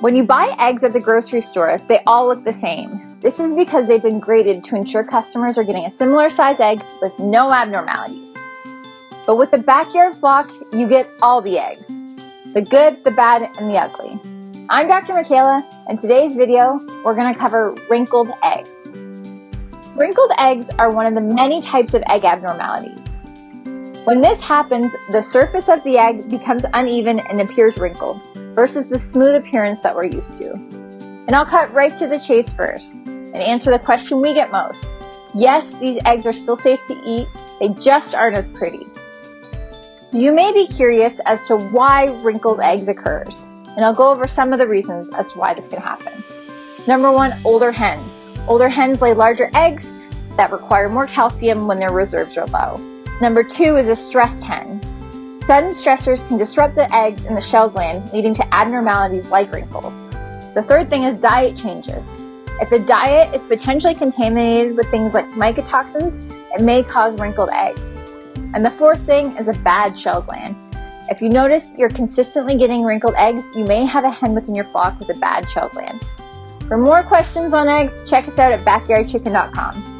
When you buy eggs at the grocery store, they all look the same. This is because they've been graded to ensure customers are getting a similar size egg with no abnormalities. But with the backyard flock, you get all the eggs. The good, the bad, and the ugly. I'm Dr. Mikayla, and today's video, we're going to cover wrinkled eggs. Wrinkled eggs are one of the many types of egg abnormalities. When this happens, the surface of the egg becomes uneven and appears wrinkled, versus the smooth appearance that we're used to. And I'll cut right to the chase first and answer the question we get most. Yes, these eggs are still safe to eat, they just aren't as pretty. So you may be curious as to why wrinkled eggs occurs, and I'll go over some of the reasons as to why this can happen. Number one, older hens. Older hens lay larger eggs that require more calcium when their reserves are low. Number two is a stressed hen. Sudden stressors can disrupt the eggs in the shell gland, leading to abnormalities like wrinkles. The third thing is diet changes. If the diet is potentially contaminated with things like mycotoxins, it may cause wrinkled eggs. And the fourth thing is a bad shell gland. If you notice you're consistently getting wrinkled eggs, you may have a hen within your flock with a bad shell gland. For more questions on eggs, check us out at backyardchicken.com.